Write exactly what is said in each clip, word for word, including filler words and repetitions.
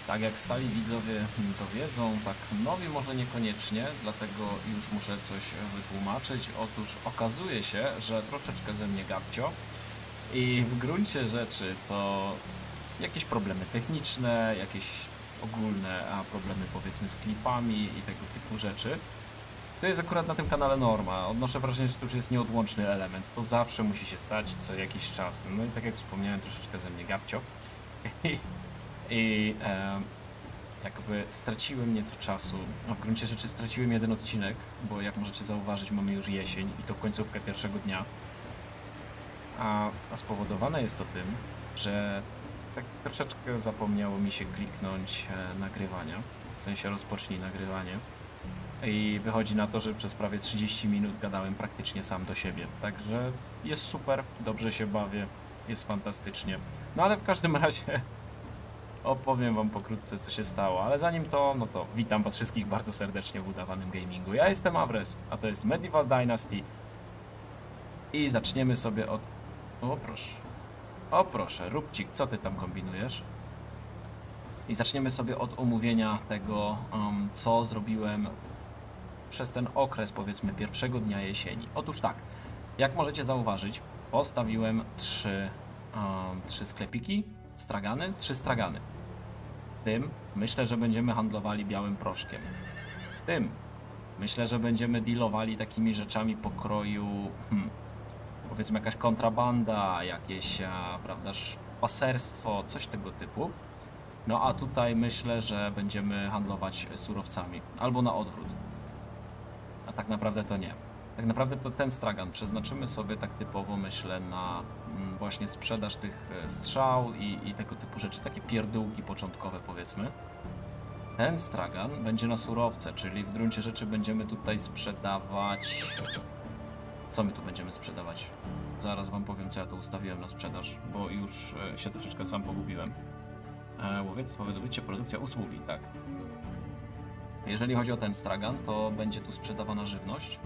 Tak jak stali widzowie to wiedzą, tak nowi może niekoniecznie, dlatego już muszę coś wytłumaczyć. Otóż okazuje się, że troszeczkę ze mnie gabcio i w gruncie rzeczy to jakieś problemy techniczne, jakieś ogólne a problemy powiedzmy z klipami i tego typu rzeczy. To jest akurat na tym kanale norma. Odnoszę wrażenie, że to już jest nieodłączny element. To zawsze musi się stać co jakiś czas. No i tak jak wspomniałem, troszeczkę ze mnie gabcio. I, i e, jakby straciłem nieco czasu. No w gruncie rzeczy straciłem jeden odcinek, bo jak możecie zauważyć, mamy już jesień i to końcówkę pierwszego dnia. A, a spowodowane jest to tym, że tak troszeczkę zapomniało mi się kliknąć e, nagrywania. W sensie rozpocznij nagrywanie. I wychodzi na to, że przez prawie trzydzieści minut gadałem praktycznie sam do siebie. Także jest super, dobrze się bawię, jest fantastycznie. No ale w każdym razie opowiem wam pokrótce, co się stało. Ale zanim to, no to witam was wszystkich bardzo serdecznie w udawanym gamingu. Ja jestem Avres, a to jest Medieval Dynasty. I zaczniemy sobie od... O proszę. O proszę, Rubcik, co ty tam kombinujesz? I zaczniemy sobie od omówienia tego, um, co zrobiłem przez ten okres, powiedzmy, pierwszego dnia jesieni. Otóż tak, jak możecie zauważyć, postawiłem trzy, um, trzy sklepiki, stragany, trzy stragany. Tym myślę, że będziemy handlowali białym proszkiem. Tym myślę, że będziemy dealowali takimi rzeczami pokroju, hmm, powiedzmy jakaś kontrabanda, jakieś, a, prawda, paserstwo, coś tego typu. No a tutaj myślę, że będziemy handlować surowcami, albo na odwrót. A tak naprawdę to nie. Tak naprawdę to ten stragan przeznaczymy sobie tak typowo, myślę, na mm, właśnie sprzedaż tych strzał i, i tego typu rzeczy, takie pierdółki początkowe powiedzmy. Ten stragan będzie na surowce, czyli w gruncie rzeczy będziemy tutaj sprzedawać... Co my tu będziemy sprzedawać? Zaraz wam powiem, co ja tu ustawiłem na sprzedaż, bo już się troszeczkę sam pogubiłem. E, łowiectwo, wydobycie, produkcja, usługi, tak. Jeżeli chodzi o ten stragan, to będzie tu sprzedawana żywność.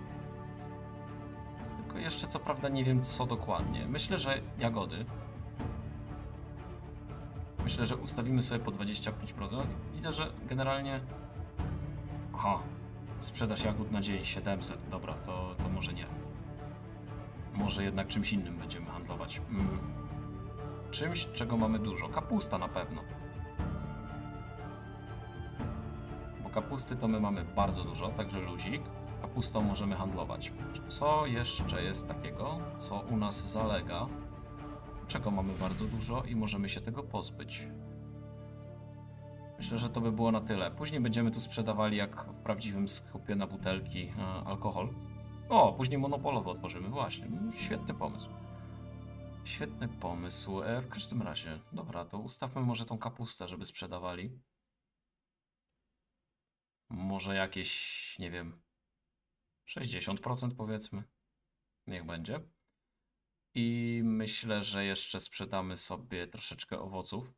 Tylko jeszcze co prawda nie wiem co dokładnie. Myślę, że jagody. Myślę, że ustawimy sobie po dwadzieścia pięć procent. Widzę, że generalnie... Aha, sprzedaż jagód na dzień siedemset. Dobra, to, to może nie. Może jednak czymś innym będziemy handlować. Hmm. Czymś, czego mamy dużo. Kapusta na pewno. Kapusty to my mamy bardzo dużo, także luzik. Kapustą możemy handlować. Co jeszcze jest takiego, co u nas zalega? Czego mamy bardzo dużo i możemy się tego pozbyć? Myślę, że to by było na tyle. Później będziemy tu sprzedawali, jak w prawdziwym sklepie na butelki, alkohol. O, później monopolowo otworzymy, właśnie. Świetny pomysł. Świetny pomysł. E, w każdym razie, dobra, to ustawmy może tą kapustę, żeby sprzedawali. Może jakieś, nie wiem, sześćdziesiąt procent powiedzmy. Niech będzie. I myślę, że jeszcze sprzedamy sobie troszeczkę owoców.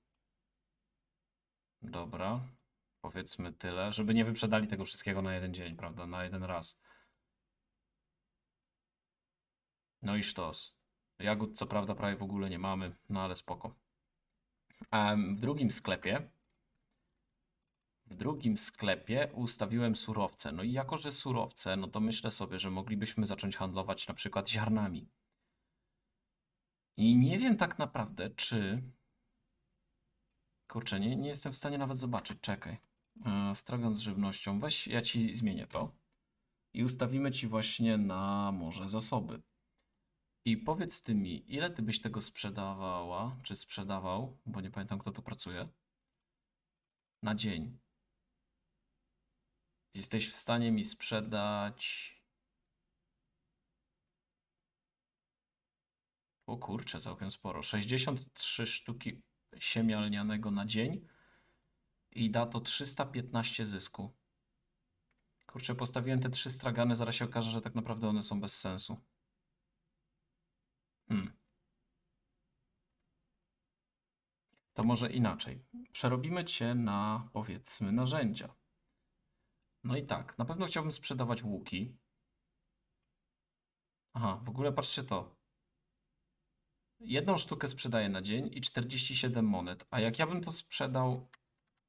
Dobra. Powiedzmy tyle, żeby nie wyprzedali tego wszystkiego na jeden dzień, prawda? Na jeden raz. No i sztos. Jagód co prawda prawie w ogóle nie mamy, no ale spoko. A w drugim sklepie W drugim sklepie ustawiłem surowce. No i jako, że surowce, no to myślę sobie, że moglibyśmy zacząć handlować na przykład ziarnami. I nie wiem tak naprawdę, czy... Kurczę, nie, nie jestem w stanie nawet zobaczyć. Czekaj. E, stragan z żywnością. Weź, ja ci zmienię to. I ustawimy ci właśnie na może zasoby. I powiedz ty mi, ile ty byś tego sprzedawała, czy sprzedawał, bo nie pamiętam, kto tu pracuje, na dzień. Jesteś w stanie mi sprzedać... O kurczę, całkiem sporo. sześćdziesiąt trzy sztuki siemię lnianego na dzień i da to trzysta piętnaście zysku. Kurczę, postawiłem te trzy stragany, zaraz się okaże, że tak naprawdę one są bez sensu. Hmm. To może inaczej. Przerobimy cię na, powiedzmy, narzędzia. No i tak, na pewno chciałbym sprzedawać łuki. Aha, w ogóle patrzcie to. Jedną sztukę sprzedaję na dzień i czterdzieści siedem monet. A jak ja bym to sprzedał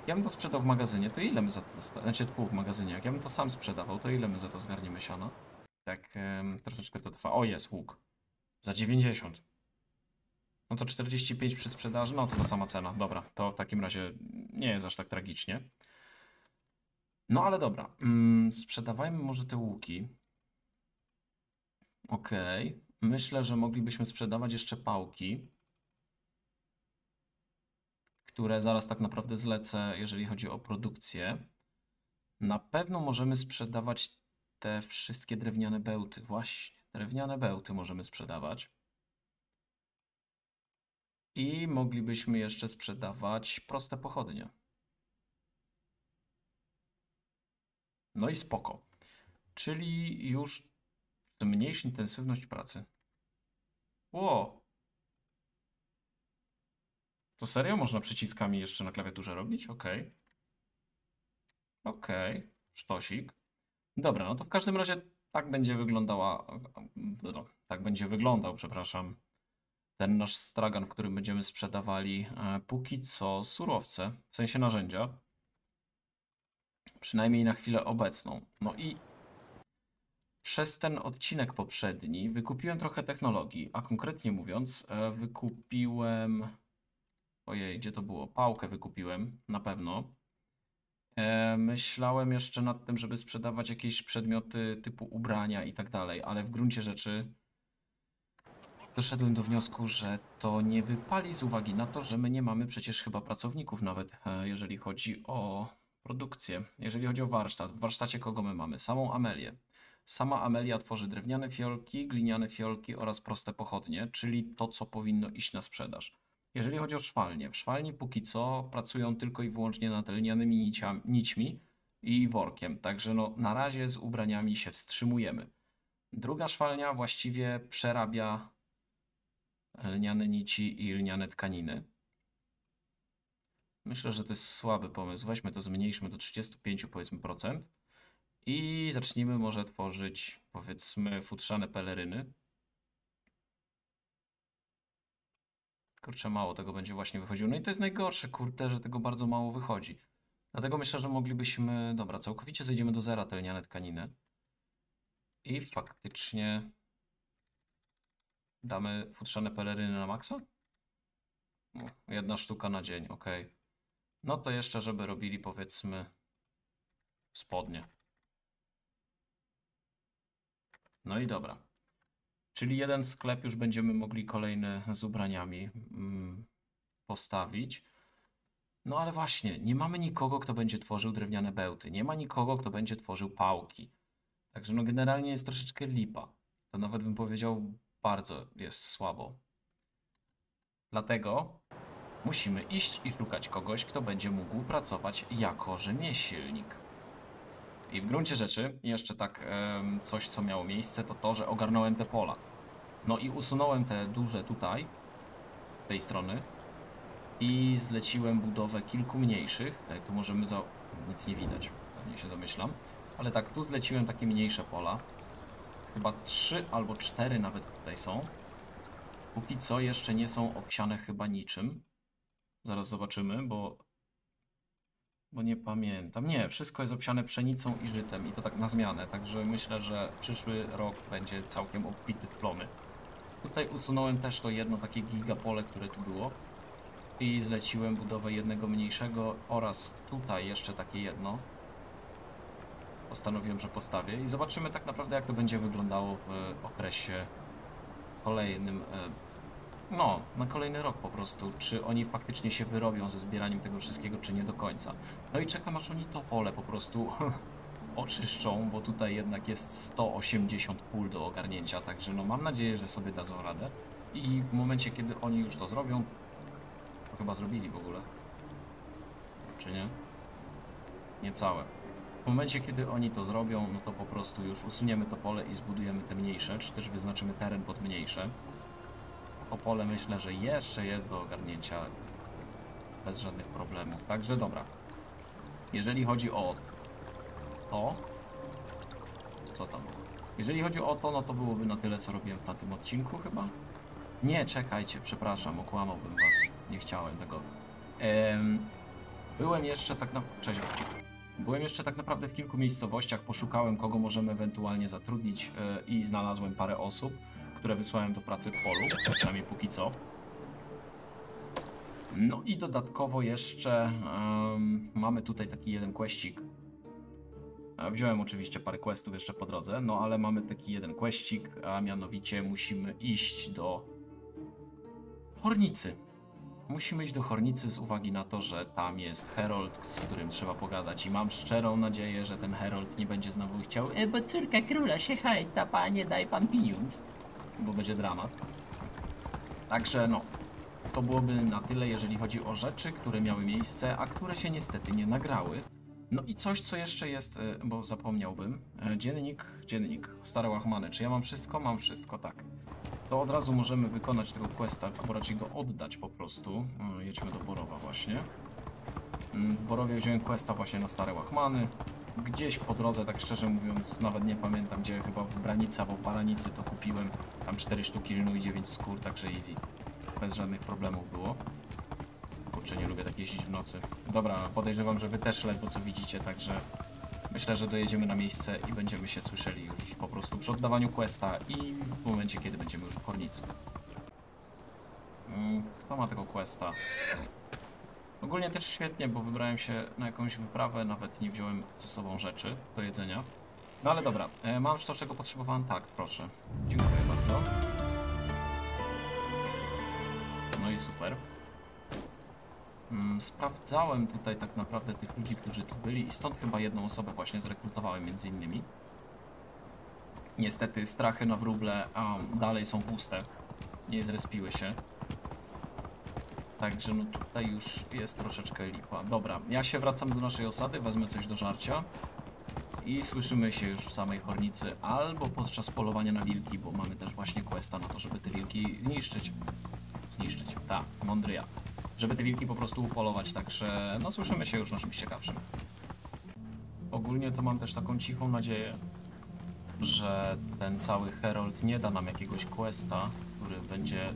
ja bym to sprzedał w magazynie, to ile my za to dostaniemy? Znaczy, pół w magazynie. Jak ja bym to sam sprzedawał, to ile my za to zgarniemy siana? Tak, em, troszeczkę to trwa. O, jest łuk. Za dziewięćdziesiąt. No to czterdzieści pięć przy sprzedaży, no to ta sama cena. Dobra, to w takim razie nie jest aż tak tragicznie. No ale dobra, mm, sprzedawajmy może te łuki. Okej, okay. Myślę, że moglibyśmy sprzedawać jeszcze pałki, które zaraz tak naprawdę zlecę, jeżeli chodzi o produkcję. Na pewno możemy sprzedawać te wszystkie drewniane bełty. Właśnie, drewniane bełty możemy sprzedawać. I moglibyśmy jeszcze sprzedawać proste pochodnie. No i spoko. Czyli już zmniejsz intensywność pracy. Ło! To serio można przyciskami jeszcze na klawiaturze robić? Okej. Okay. Okej. Okay. Sztosik. Dobra, no to w każdym razie tak będzie wyglądała... No, tak będzie wyglądał, przepraszam, ten nasz stragan, w którym będziemy sprzedawali e, póki co surowce, w sensie narzędzia. Przynajmniej na chwilę obecną. No i przez ten odcinek poprzedni wykupiłem trochę technologii, a konkretnie mówiąc e, wykupiłem... Ojej, gdzie to było? Pałkę wykupiłem, na pewno. E, myślałem jeszcze nad tym, żeby sprzedawać jakieś przedmioty typu ubrania i tak dalej, ale w gruncie rzeczy doszedłem do wniosku, że to nie wypali z uwagi na to, że my nie mamy przecież chyba pracowników nawet, e, jeżeli chodzi o produkcję. Jeżeli chodzi o warsztat, w warsztacie kogo my mamy? Samą Amelię. Sama Amelia tworzy drewniane fiolki, gliniane fiolki oraz proste pochodnie, czyli to, co powinno iść na sprzedaż. Jeżeli chodzi o szwalnię, w szwalni póki co pracują tylko i wyłącznie nad lnianymi niciami, nićmi i workiem, także no, na razie z ubraniami się wstrzymujemy. Druga szwalnia właściwie przerabia lniane nici i lniane tkaniny. Myślę, że to jest słaby pomysł. Weźmy to, zmniejszmy do trzydziestu pięciu powiedzmy procent i zacznijmy może tworzyć powiedzmy futrzane peleryny. Kurczę, mało tego będzie właśnie wychodziło. No i to jest najgorsze, kurde, że tego bardzo mało wychodzi. Dlatego myślę, że moglibyśmy... Dobra, całkowicie zejdziemy do zera te lniane tkaniny. I faktycznie... Damy futrzane peleryny na maksa? No, jedna sztuka na dzień, ok. No to jeszcze, żeby robili powiedzmy spodnie. No i dobra. Czyli jeden sklep już będziemy mogli kolejny z ubraniami mm, postawić. No ale właśnie, nie mamy nikogo, kto będzie tworzył drewniane bełty. Nie ma nikogo, kto będzie tworzył pałki. Także no generalnie jest troszeczkę lipa. To nawet bym powiedział, bardzo jest słabo. Dlatego musimy iść i szukać kogoś, kto będzie mógł pracować jako rzemieślnik. I w gruncie rzeczy, jeszcze tak coś, co miało miejsce, to to, że ogarnąłem te pola. No i usunąłem te duże tutaj, z tej strony, i zleciłem budowę kilku mniejszych. Tak, tu możemy za... nic nie widać, pewnie się domyślam. Ale tak, tu zleciłem takie mniejsze pola. Chyba trzy albo cztery nawet tutaj są. Póki co jeszcze nie są obsiane chyba niczym. Zaraz zobaczymy, bo... Bo nie pamiętam. Nie, wszystko jest obsiane pszenicą i żytem i to tak na zmianę. Także myślę, że przyszły rok będzie całkiem obfity w plomy. Tutaj usunąłem też to jedno takie gigapole, które tu było. I zleciłem budowę jednego mniejszego oraz tutaj jeszcze takie jedno. Postanowiłem, że postawię i zobaczymy tak naprawdę, jak to będzie wyglądało w okresie kolejnym. No, na kolejny rok po prostu. Czy oni faktycznie się wyrobią ze zbieraniem tego wszystkiego, czy nie do końca. No i czekam, aż oni to pole po prostu oczyszczą, bo tutaj jednak jest sto osiemdziesiąt pól do ogarnięcia, także no mam nadzieję, że sobie dadzą radę. I w momencie, kiedy oni już to zrobią, to chyba zrobili w ogóle, czy nie? Niecałe. W momencie, kiedy oni to zrobią, no to po prostu już usuniemy to pole i zbudujemy te mniejsze, czy też wyznaczymy teren pod mniejsze. To pole myślę, że jeszcze jest do ogarnięcia bez żadnych problemów. Także dobra. Jeżeli chodzi o to... Co tam? Jeżeli chodzi o to, no to byłoby na tyle, co robiłem na tym odcinku chyba. Nie, czekajcie, przepraszam, okłamałbym was. Nie chciałem tego. Ehm, Byłem jeszcze tak na... Cześć, Wojciech. Byłem jeszcze tak naprawdę w kilku miejscowościach, poszukałem kogo możemy ewentualnie zatrudnić yy, i znalazłem parę osób, które wysłałem do pracy w polu, przynajmniej póki co. No i dodatkowo jeszcze um, mamy tutaj taki jeden questik. Wziąłem oczywiście parę questów jeszcze po drodze, no ale mamy taki jeden questik, a mianowicie musimy iść do Hornicy. Musimy iść do Hornicy z uwagi na to, że tam jest Herold, z którym trzeba pogadać i mam szczerą nadzieję, że ten Herold nie będzie znowu chciał e, bo córka króla się hajta, panie, daj pan pieniądz, bo będzie dramat. Także no, to byłoby na tyle, jeżeli chodzi o rzeczy, które miały miejsce, a które się niestety nie nagrały. No i coś, co jeszcze jest, bo zapomniałbym. Dziennik, dziennik, Stare Łachmany. Czy ja mam wszystko? Mam wszystko, tak. To od razu możemy wykonać tego questa, albo raczej go oddać po prostu. Jedźmy do Borowa właśnie. W Borowie wziąłem questa właśnie na Stare Łachmany. Gdzieś po drodze, tak szczerze mówiąc, nawet nie pamiętam gdzie, chyba w Branicy albo Paranicy to kupiłem. Tam cztery sztuki lnu i dziewięć skór, także easy. Bez żadnych problemów było. Kurczę, nie lubię tak jeździć w nocy. Dobra, podejrzewam, że wy też ledwo co widzicie, także myślę, że dojedziemy na miejsce i będziemy się słyszeli już po prostu przy oddawaniu questa i w momencie, kiedy będziemy już w Hornicy. Kto ma tego questa? Ogólnie też świetnie, bo wybrałem się na jakąś wyprawę, nawet nie wziąłem ze sobą rzeczy do jedzenia. No ale dobra, mam już to, czego potrzebowałem? Tak, proszę. Dziękuję bardzo. No i super. Sprawdzałem tutaj tak naprawdę tych ludzi, którzy tu byli i stąd chyba jedną osobę właśnie zrekrutowałem między innymi. Niestety strachy na wróble um, dalej są puste, nie zrespiły się. Także no tutaj już jest troszeczkę lipa. Dobra, ja się wracam do naszej osady, wezmę coś do żarcia i słyszymy się już w samej Hornicy albo podczas polowania na wilki, bo mamy też właśnie questa na to, żeby te wilki zniszczyć. Zniszczyć, tak, mądry ja. Żeby te wilki po prostu upolować, także no słyszymy się już na czymś ciekawszym. Ogólnie to mam też taką cichą nadzieję, że ten cały Herold nie da nam jakiegoś questa, który będzie...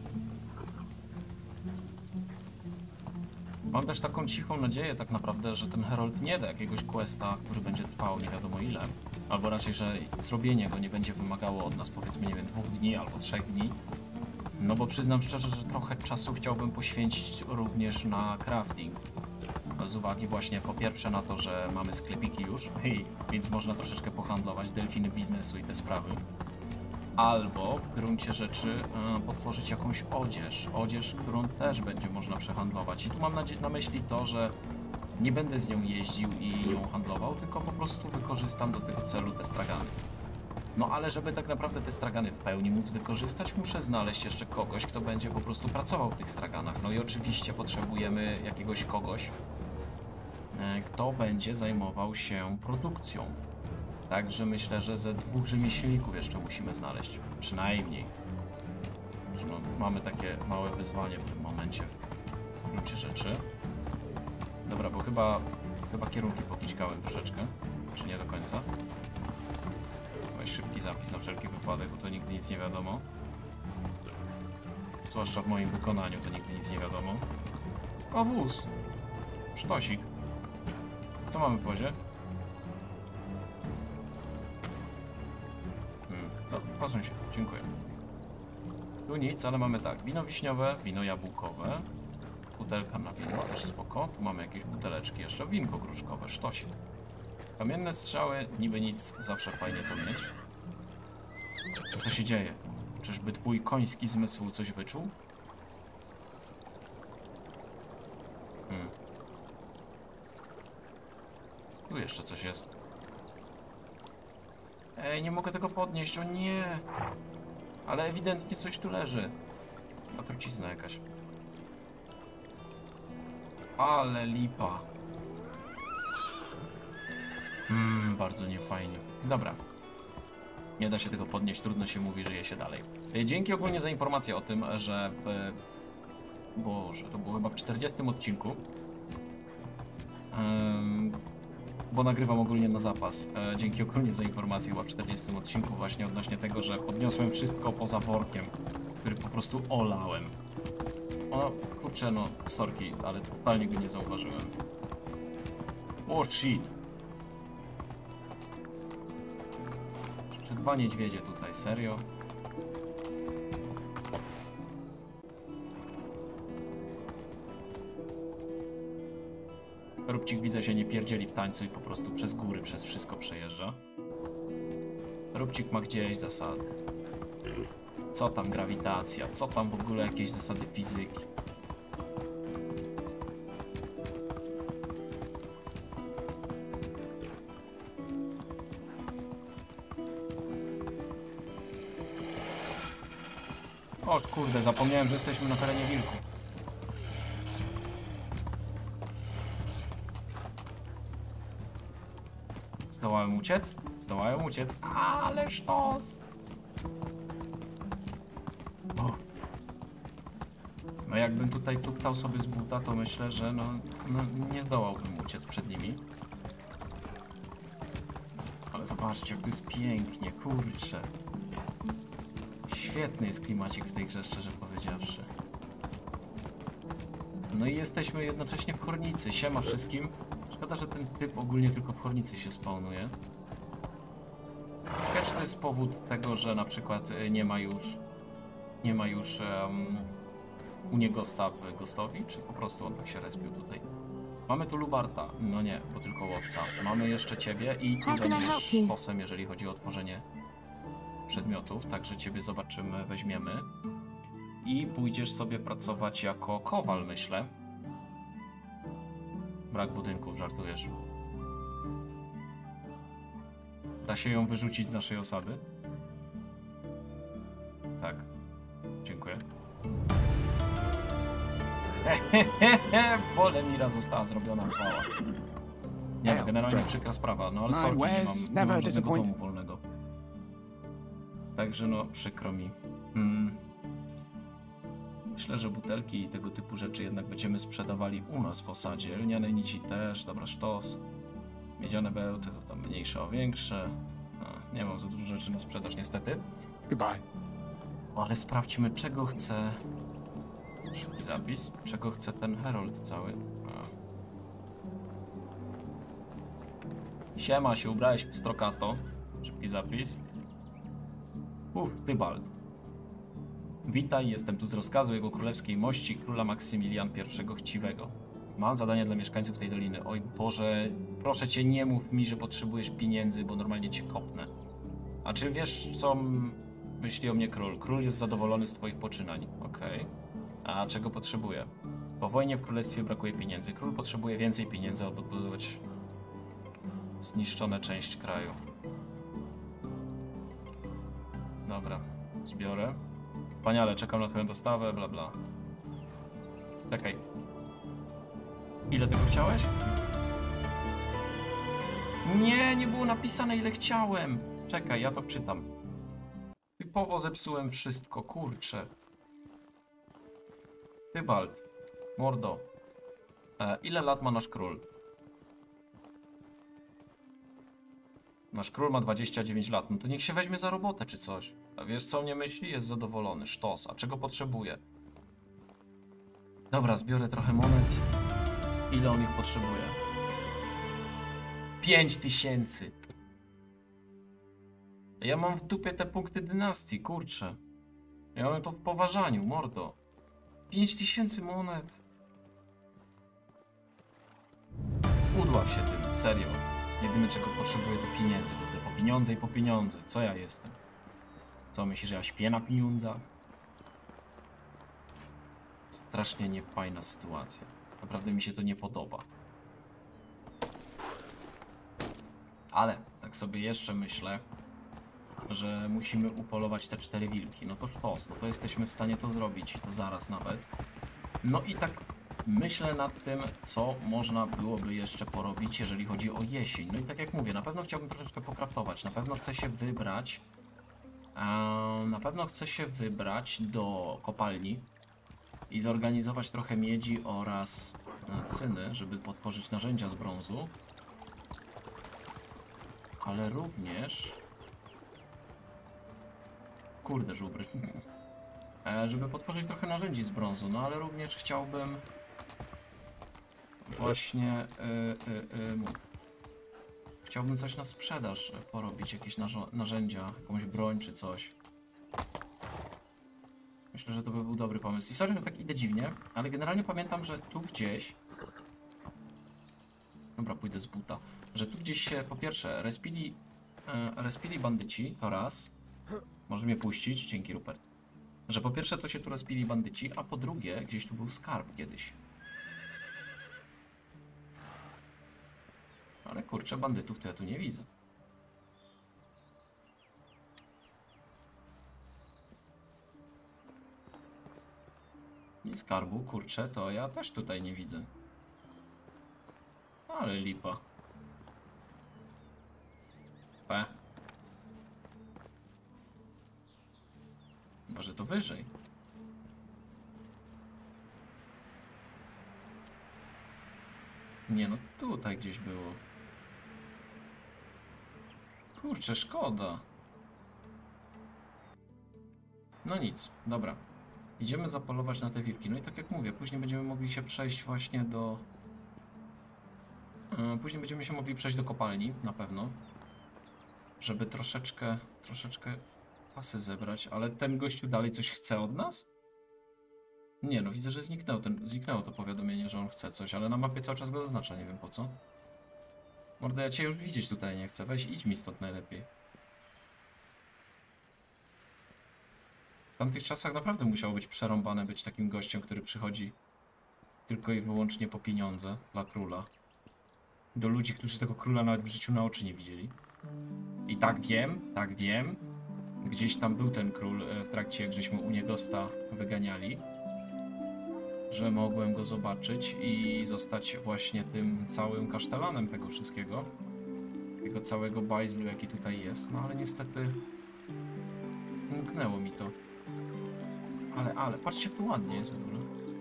Mam też taką cichą nadzieję tak naprawdę, że ten Herold nie da jakiegoś questa, który będzie trwał nie wiadomo ile. Albo raczej, że zrobienie go nie będzie wymagało od nas powiedzmy, nie wiem, dwóch dni albo trzech dni. No bo przyznam szczerze, że trochę czasu chciałbym poświęcić również na crafting. Z uwagi właśnie po pierwsze na to, że mamy sklepiki już, hej, więc można troszeczkę pohandlować, delfiny biznesu i te sprawy. Albo w gruncie rzeczy e, potworzyć jakąś odzież, odzież, którą też będzie można przehandlować. I tu mam na, na myśli to, że nie będę z nią jeździł i ją handlował, tylko po prostu wykorzystam do tego celu te stragany. No ale żeby tak naprawdę te stragany w pełni móc wykorzystać, muszę znaleźć jeszcze kogoś, kto będzie po prostu pracował w tych straganach. No i oczywiście potrzebujemy jakiegoś kogoś, kto będzie zajmował się produkcją. Także myślę, że ze dwóch rzemieślników jeszcze musimy znaleźć, przynajmniej. No, mamy takie małe wyzwanie w tym momencie, w gruncie rzeczy. Dobra, bo chyba, chyba kierunki pokićkałem troszeczkę, czy nie do końca. Szybki zapis na wszelki wypadek, bo to nigdy nic nie wiadomo. Zwłaszcza w moim wykonaniu to nigdy nic nie wiadomo. O, wóz! Sztosik. Co mamy w wozie? Hmm. No, posuń się, dziękuję. Tu nic, ale mamy tak, wino wiśniowe, wino jabłkowe, butelka na wino, też spoko. Tu mamy jakieś buteleczki jeszcze, winko gruszkowe, sztosik. Kamienne strzały, niby nic, zawsze fajnie to mieć. Co się dzieje? Czyżby twój koński zmysł coś wyczuł? Hmm. Tu jeszcze coś jest. Ej, nie mogę tego podnieść, o nie! Ale ewidentnie coś tu leży. A trucizna jakaś. Ale lipa. Mmm, bardzo niefajnie. Dobra. Nie da się tego podnieść, trudno się mówi, żyje się dalej. Dzięki ogólnie za informację o tym, że... W... Boże, to było chyba w czterdziestym odcinku. Um, bo nagrywam ogólnie na zapas. E, dzięki ogólnie za informację chyba w czterdziestym odcinku właśnie odnośnie tego, że podniosłem wszystko poza workiem, który po prostu olałem. O, kurczę, no, sorki, ale totalnie go nie zauważyłem. O shit. Jeszcze dwa niedźwiedzie tutaj, serio? Róbcik widzę się nie pierdzieli w tańcu i po prostu przez góry, przez wszystko przejeżdża. Róbcik ma gdzieś zasady. Co tam grawitacja? Co tam w ogóle jakieś zasady fizyki? O kurde, zapomniałem, że jesteśmy na terenie wilku. Zdołałem uciec? Zdołałem uciec. Ale sztos! O. No jakbym tutaj tuptał sobie z buta, to myślę, że no, no nie zdołałbym uciec przed nimi. Ale zobaczcie, jak jest pięknie, kurczę. Świetny jest klimacik w tej grze, szczerze powiedziawszy. No i jesteśmy jednocześnie w Hornicy. Siema wszystkim. Szkoda, że ten typ ogólnie tylko w Hornicy się spawnuje. Ciekawe, czy to jest powód tego, że na przykład nie ma już nie ma już um, u niego staw gostowi, czy po prostu on tak się respił tutaj. Mamy tu Lubarta. No nie, bo tylko łowca. Mamy jeszcze ciebie i ty będziesz bossem, jeżeli chodzi o tworzenie przedmiotów, także ciebie zobaczymy, weźmiemy i pójdziesz sobie pracować jako kowal, myślę. Brak budynków, żartujesz. Da się ją wyrzucić z naszej osady? Tak. Dziękuję. Pole Mira została zrobiona chwała. Nie, no, generalnie przykra sprawa, no ale sorki, nie mam, nie mam żadnego domu wolnego. Także no, przykro mi. Hmm. Myślę, że butelki i tego typu rzeczy jednak będziemy sprzedawali u nas w osadzie. Lniane nici też, dobra, sztos. Miedziane bełty to tam mniejsze o większe. No, nie mam za dużo rzeczy na sprzedaż niestety. Goodbye. Ale sprawdźmy, czego chce... Szybki zapis. Czego chce ten Herold cały. A. Siema, się ubrałeś w strokato. Szybki zapis. Uff, Tybalt. Witaj, jestem tu z rozkazu jego królewskiej mości, króla Maksymilian I Chciwego. Mam zadanie dla mieszkańców tej doliny. Oj Boże, proszę cię, nie mów mi, że potrzebujesz pieniędzy, bo normalnie cię kopnę. A czy wiesz, co myśli o mnie król? Król jest zadowolony z twoich poczynań. Okej. Okay. A czego potrzebuje? Po wojnie w królestwie brakuje pieniędzy. Król potrzebuje więcej pieniędzy, aby odbudować zniszczone część kraju. Dobra, zbiorę. Wspaniale, czekam na twoją dostawę, bla bla. Czekaj. Ile tego chciałeś? Nie, nie było napisane ile chciałem. Czekaj, ja to wczytam. Typowo zepsułem wszystko, kurczę. Tybalt, mordo. E, ile lat ma nasz król? Nasz król ma dwadzieścia dziewięć lat. No to niech się weźmie za robotę czy coś. A wiesz co o mnie myśli? Jest zadowolony. Sztos. A czego potrzebuje? Dobra, zbiorę trochę monet. Ile on ich potrzebuje? Pięć tysięcy. Ja mam w dupie te punkty dynastii, kurczę. Ja mam to w poważaniu, mordo. Pięć tysięcy monet. Udław się tym, serio. Jedyne czego potrzebuję to pieniędzy. Po pieniądze i po pieniądze. Co ja jestem? Co, myślisz, że ja śpię na pieniądzach? Strasznie niefajna sytuacja. Naprawdę mi się to nie podoba. Ale tak sobie jeszcze myślę, że musimy upolować te cztery wilki. No to sztos, no to jesteśmy w stanie to zrobić. To zaraz nawet. No i tak myślę nad tym, co można byłoby jeszcze porobić, jeżeli chodzi o jesień. No i tak jak mówię, na pewno chciałbym troszeczkę pokraftować. Na pewno chcę się wybrać... Eee, na pewno chcę się wybrać do kopalni i zorganizować trochę miedzi oraz cyny, żeby potworzyć narzędzia z brązu. Ale również... Kurde, żubry. e, żeby potworzyć trochę narzędzi z brązu, no ale również chciałbym... Właśnie yy, yy, yy, mów. Chciałbym coś na sprzedaż porobić, jakieś narzędzia, jakąś broń czy coś. Myślę, że to by był dobry pomysł. I sorry, że tak idę dziwnie, ale generalnie pamiętam, że tu gdzieś... Dobra, pójdę z buta. Że tu gdzieś się po pierwsze respili, e, respili bandyci, to raz. Może mnie puścić? Dzięki, Rupert. Że po pierwsze to się tu respili bandyci, a po drugie gdzieś tu był skarb kiedyś. Ale kurczę, bandytów to ja tu nie widzę. I skarbu, kurczę, to ja też tutaj nie widzę. Ale lipa. P. Chyba, że to wyżej. Nie no, tutaj gdzieś było. Kurczę, szkoda. No nic, dobra. Idziemy zapolować na te wilki. No i tak jak mówię, później będziemy mogli się przejść właśnie do... Yy, później będziemy się mogli przejść do kopalni, na pewno. Żeby troszeczkę, troszeczkę kasy zebrać. Ale ten gościu dalej coś chce od nas? Nie no, widzę, że zniknęło, ten, zniknęło to powiadomienie, że on chce coś, ale na mapie cały czas go zaznacza, nie wiem po co. Mordę, ja cię już widzieć tutaj nie chcę, weź idź mi stąd najlepiej. W tamtych czasach naprawdę musiało być przerąbane być takim gościem, który przychodzi tylko i wyłącznie po pieniądze dla króla. Do ludzi, którzy tego króla nawet w życiu na oczy nie widzieli. I tak wiem, tak wiem. Gdzieś tam był ten król w trakcie, jak żeśmy u niegosta wyganiali. Że mogłem go zobaczyć i zostać właśnie tym całym kasztelanem tego wszystkiego. Tego całego bajzlu, jaki tutaj jest. No ale niestety umknęło mi to. Ale, ale, patrzcie jak tu ładnie jest w ogóle.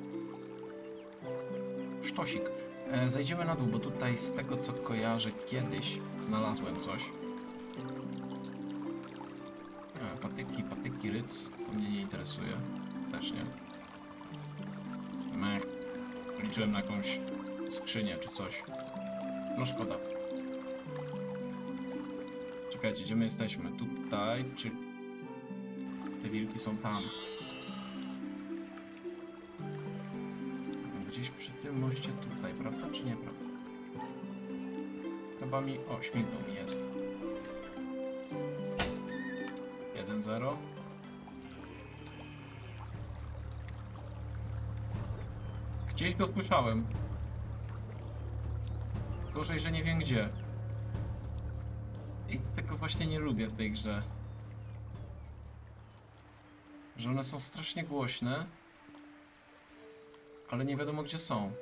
Sztosik. E, zejdziemy na dół, bo tutaj z tego co kojarzę kiedyś znalazłem coś. E, patyki, patyki, ryc. To mnie nie interesuje. Też nie. Mech. Liczyłem na jakąś skrzynię czy coś. No szkoda. Czekajcie, gdzie my jesteśmy? Tutaj, czy... Te wilki są tam. Gdzieś przy tym moście tutaj, prawda czy nie prawda? Chyba mi... O, śmignął mi, jest. jeden zero. Gdzieś go słyszałem. Gorzej, że nie wiem gdzie. I tego właśnie nie lubię w tej grze. Że one są strasznie głośne. Ale nie wiadomo gdzie są.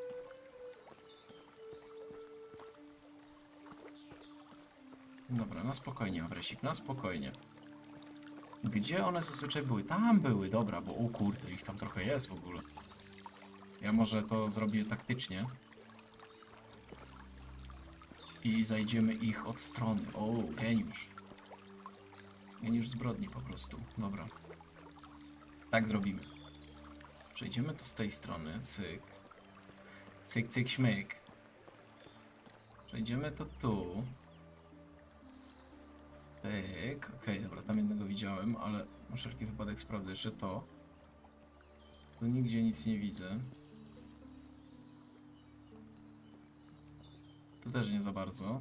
Dobra, na spokojnie, Awresik, na spokojnie. Gdzie one zazwyczaj były? Tam były, dobra, bo o kurde, ich tam trochę jest w ogóle. Ja może to zrobię taktycznie. I zajdziemy ich od strony. O, geniusz. Geniusz zbrodni po prostu. Dobra. Tak zrobimy. Przejdziemy to z tej strony. Cyk. Cyk, cyk, śmyk. Przejdziemy to tu. Tyk. Okej, okay, dobra, tam jednego widziałem, ale na wszelki wypadek sprawdzę jeszcze to. Tu nigdzie nic nie widzę. Tu też nie za bardzo.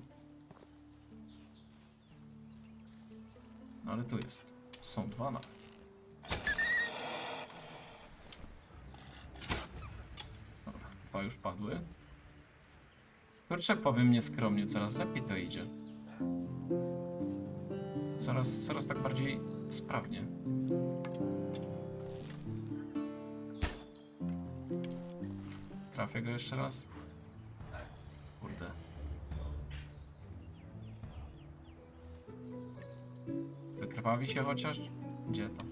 No ale tu jest. Są dwa na. Dobra, dwa już padły. Kurczę, powiem nieskromnie, coraz lepiej to idzie. Coraz, coraz tak bardziej sprawnie. Trafię go jeszcze raz. Kurde. Wykrwawi się chociaż? Gdzie to?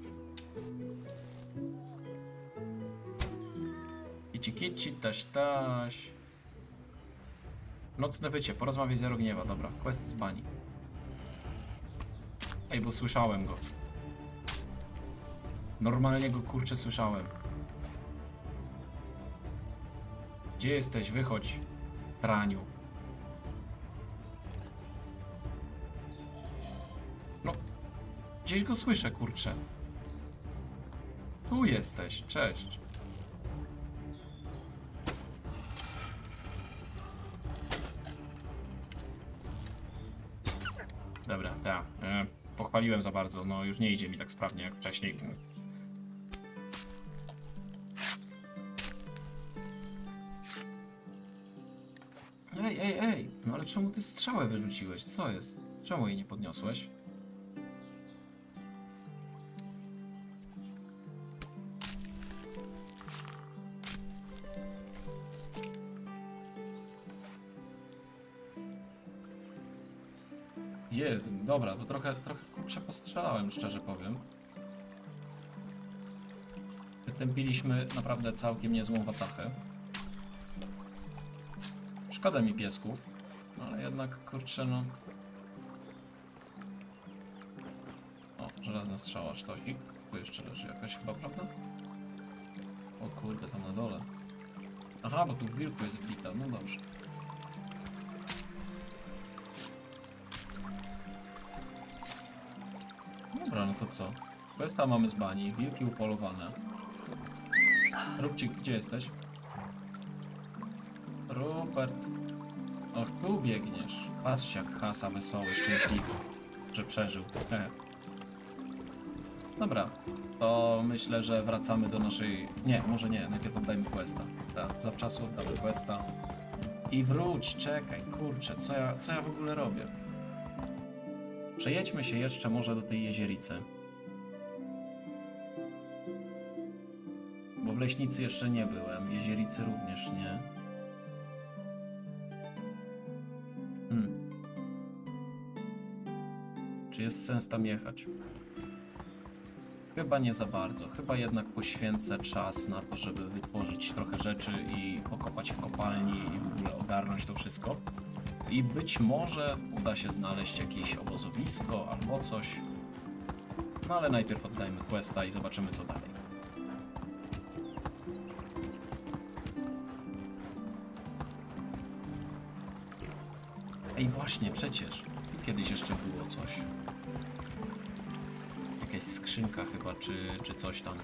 Kici kici, taś taś. Nocne wycie, porozmawiaj z Jarogniewa, dobra. Quest z bani. Ej, bo słyszałem go. Normalnie go kurczę słyszałem. Gdzie jesteś? Wychodź. Praniu. No. Gdzieś go słyszę, kurczę. Tu jesteś. Cześć. Dobra, tak. E, pochwaliłem za bardzo. No już nie idzie mi tak sprawnie jak wcześniej. Ej, ej, ej. No ale czemu ty strzałę wyrzuciłeś? Co jest? Czemu jej nie podniosłeś? Jest, dobra, to trochę, trochę kurczę postrzelałem, szczerze powiem. Wytępiliśmy naprawdę całkiem niezłą watachę. Szkoda mi piesków, no ale jednak kurczę no... O, żelazna strzała, sztosik. Tu jeszcze leży jakaś chyba, prawda? O kurde, tam na dole. Aha, bo tu w wilku jest wbita, no dobrze. Dobra, no to co? Questa mamy z bani, wilki upolowane. Rubcik, gdzie jesteś? Rupert. Och, tu biegniesz. Patrzcie jak Hasa wesoły, szczęśliwy, że przeżył. He. Dobra, to myślę, że wracamy do naszej... Nie, może nie, najpierw oddajmy questa. Tak, zawczasu oddamy questa. I wróć, czekaj, kurczę, co ja, co ja w ogóle robię? Przejedźmy się jeszcze może do tej jezioricy. Bo w Leśnicy jeszcze nie byłem, jezioricy również nie. Hmm. Czy jest sens tam jechać? Chyba nie za bardzo. Chyba jednak poświęcę czas na to, żeby wytworzyć trochę rzeczy i pokopać w kopalni i w ogóle ogarnąć to wszystko. I być może uda się znaleźć jakieś obozowisko albo coś. No ale najpierw oddajmy questa i zobaczymy co dalej. Ej właśnie, przecież kiedyś jeszcze było coś. Jakaś skrzynka chyba, czy, czy coś tam.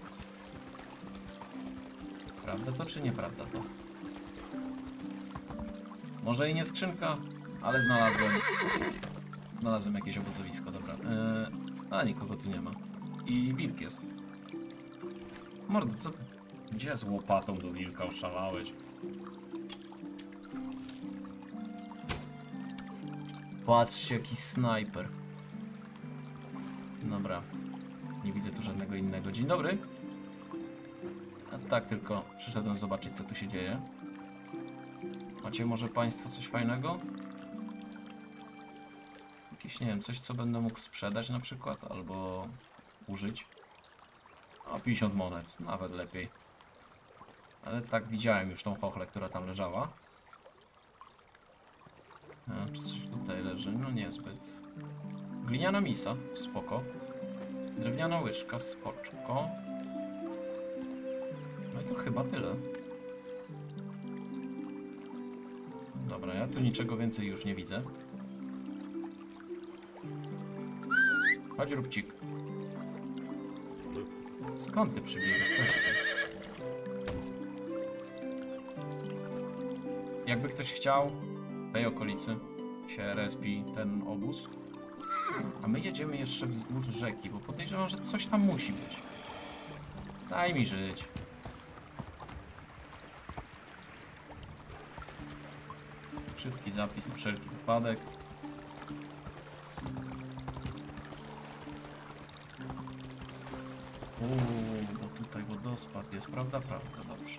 Prawda to, czy nieprawda to? Może i nie skrzynka, ale znalazłem. Znalazłem jakieś obozowisko, dobra. Eee, a nikogo tu nie ma. I wilk jest. Mordo, co ty? Gdzie z łopatą do wilka oszalałeś? Patrzcie, jaki snajper. Dobra. Nie widzę tu żadnego innego. Dzień dobry. A tak, tylko przyszedłem zobaczyć, co tu się dzieje. Macie może państwo coś fajnego? Jakieś, nie wiem, coś, co będę mógł sprzedać na przykład, albo użyć. O, pięćdziesiąt monet, nawet lepiej. Ale tak, widziałem już tą chochlę, która tam leżała. A, czy coś tutaj leży? No niezbyt. Gliniana misa, spoko. Drewniana łyżka, spoczko. No i to chyba tyle. Dobra, ja tu niczego więcej już nie widzę. Chodź, Rubcik. Skąd ty przybiegłeś? Coś ty? Jakby ktoś chciał, w tej okolicy się respi ten obóz. A my jedziemy jeszcze wzdłuż rzeki, bo podejrzewam, że coś tam musi być. Daj mi żyć. Szybki zapis na wszelki wypadek. Uuu, bo tutaj wodospad jest, prawda? Prawda, dobrze.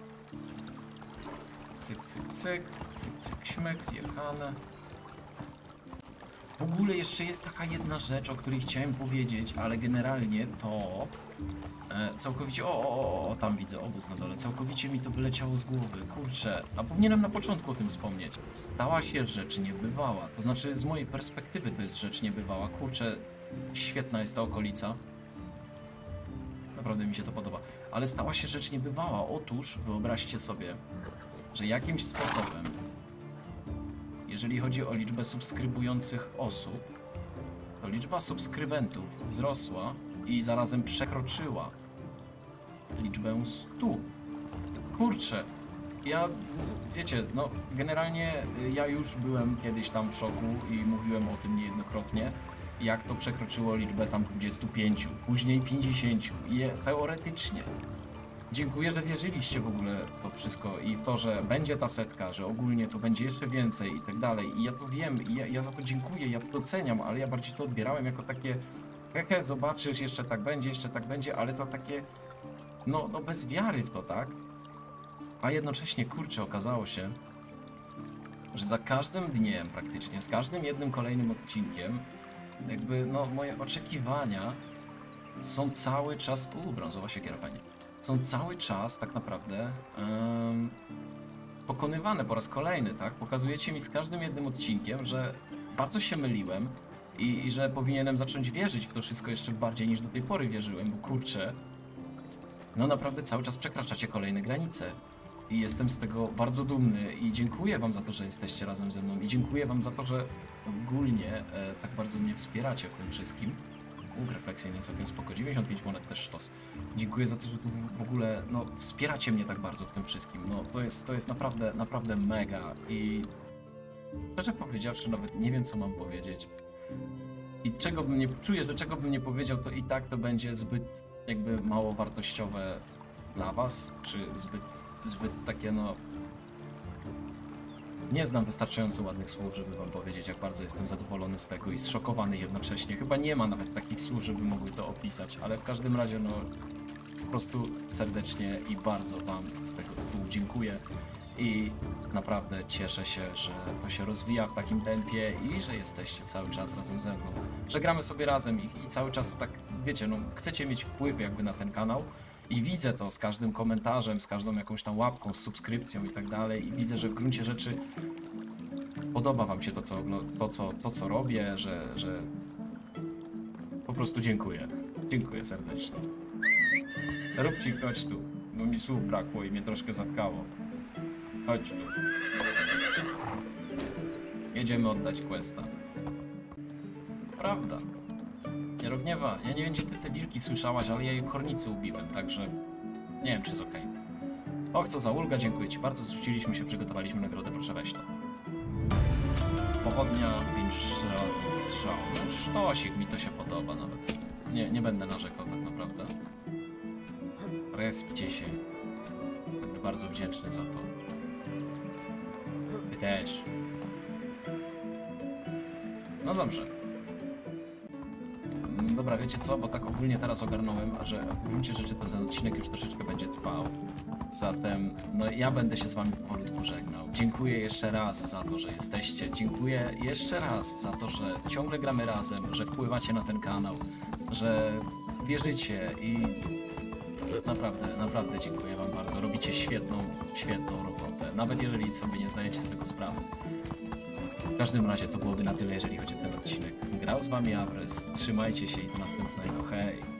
Cyk, cyk, cyk, cyk, cyk, śmek, zjechane. W ogóle jeszcze jest taka jedna rzecz, o której chciałem powiedzieć, ale generalnie to e, całkowicie... O, o, o, o, tam widzę obóz na dole. Całkowicie mi to wyleciało z głowy. Kurczę, a powinienem na początku o tym wspomnieć. Stała się rzecz niebywała. To znaczy, z mojej perspektywy to jest rzecz niebywała. Kurczę, świetna jest ta okolica. Naprawdę mi się to podoba. Ale stała się rzecz niebywała. Otóż, wyobraźcie sobie, że jakimś sposobem, jeżeli chodzi o liczbę subskrybujących osób, to liczba subskrybentów wzrosła i zarazem przekroczyła liczbę stu. Kurczę, ja, wiecie, no generalnie ja już byłem kiedyś tam w szoku i mówiłem o tym niejednokrotnie, jak to przekroczyło liczbę tam dwudziestu pięciu, później pięćdziesięciu i teoretycznie. Dziękuję, że wierzyliście w ogóle w to wszystko i w to, że będzie ta setka, że ogólnie to będzie jeszcze więcej i tak dalej. I ja to wiem i ja, ja za to dziękuję, ja to doceniam, ale ja bardziej to odbierałem jako takie hehe, zobaczysz, jeszcze tak będzie, jeszcze tak będzie, ale to takie no, no bez wiary w to, tak? A jednocześnie, kurczę, okazało się, że za każdym dniem praktycznie, z każdym jednym kolejnym odcinkiem, jakby no moje oczekiwania są cały czas, uuu, brązowa siekiera, fajnie, są cały czas tak naprawdę um, pokonywane po raz kolejny, tak? Pokazujecie mi z każdym jednym odcinkiem, że bardzo się myliłem i, i że powinienem zacząć wierzyć w to wszystko jeszcze bardziej niż do tej pory wierzyłem, bo kurczę, no naprawdę cały czas przekraczacie kolejne granice. I jestem z tego bardzo dumny i dziękuję wam za to, że jesteście razem ze mną i dziękuję wam za to, że ogólnie e, tak bardzo mnie wspieracie w tym wszystkim. Uk, refleksyjnie całkiem spoko, dziewięćdziesiąt pięć monet też sztos. Dziękuję za to, że tu w ogóle, no, wspieracie mnie tak bardzo w tym wszystkim. No, to jest, to jest naprawdę, naprawdę mega i szczerze powiedziawszy nawet nie wiem, co mam powiedzieć. I czego bym nie, czuję, że czego bym nie powiedział, to i tak to będzie zbyt jakby mało wartościowe dla was, czy zbyt, zbyt takie no... Nie znam wystarczająco ładnych słów, żeby wam powiedzieć, jak bardzo jestem zadowolony z tego i zszokowany jednocześnie. Chyba nie ma nawet takich słów, żeby mogły to opisać, ale w każdym razie no... Po prostu serdecznie i bardzo wam z tego tytułu dziękuję. I naprawdę cieszę się, że to się rozwija w takim tempie i że jesteście cały czas razem ze mną. Że gramy sobie razem i, i cały czas tak, wiecie, no chcecie mieć wpływ jakby na ten kanał. I widzę to z każdym komentarzem, z każdą jakąś tam łapką, z subskrypcją i tak dalej. I widzę, że w gruncie rzeczy podoba wam się to, co, no, to, co, to, co robię, że, że... Po prostu dziękuję. Dziękuję serdecznie. Róbcik, chodź tu, bo mi słów brakło i mnie troszkę zatkało. Chodź tu. Jedziemy oddać questa. Prawda. Jarogniewa, ja nie wiem, czy ty te wilki słyszałaś, ale ja jej w kornicy ubiłem, także nie wiem, czy jest okej. Och, co za ulga, dziękuję ci bardzo, zrzuciliśmy się, przygotowaliśmy nagrodę, proszę weź to. Pochodnia, pięć razy strzał. No sztosik, mi to się podoba nawet. Nie, nie będę narzekał tak naprawdę. Respcie się. Będę bardzo wdzięczny za to. Ty też. No dobrze. Dobra, wiecie co, bo tak ogólnie teraz ogarnąłem, że w gruncie rzeczy to ten odcinek już troszeczkę będzie trwał. Zatem, no ja będę się z wami powolutku żegnał. Dziękuję jeszcze raz za to, że jesteście. Dziękuję jeszcze raz za to, że ciągle gramy razem, że wpływacie na ten kanał, że wierzycie i naprawdę, naprawdę dziękuję wam bardzo. Robicie świetną, świetną robotę, nawet jeżeli sobie nie zdajecie z tego sprawy. W każdym razie to byłoby na tyle, jeżeli chodzi o ten odcinek. Grał z wami Abrys, trzymajcie się i do następnego, hej!